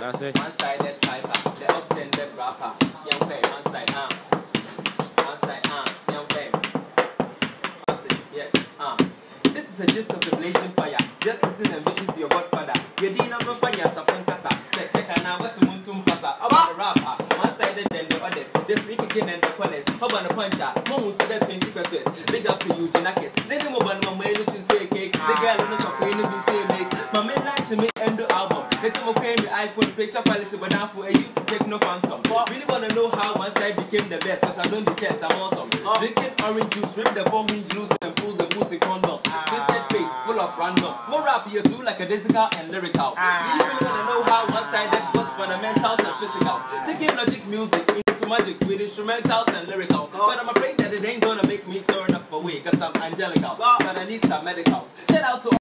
That's it. One-sided piper, the up-tended rapper. Young play, one side, young play. Yes, This is a gist of the blazing fire. Just listen and vision to your godfather. Your D number fire, Safon Kasa. Check now, what's the Muntum Pasa? About the rapper, one-sided than the others. The freak again and the corners. How about the puncher? Momu to the 20 pesos. Big up for you, Janakis. Then the mobile my way to say cake. The girl knows of when you say make. My main line to make end the album. It's okay, my iPhone picture quality, but now for a use to take no phantom. Really wanna know how one side became the best, cause I don't detest, I'm awesome. Drinking orange juice, rip the foam in juice and pulls the music condoms. Twisted face, full of randoms. More rap here too, like a physical and lyrical. Really wanna know how one sided puts fundamentals and physicals. Taking logic music into magic with instrumentals and lyricals. But I'm afraid that it ain't gonna make me turn up away, cause I'm angelical. But I need some medicals. Shout out to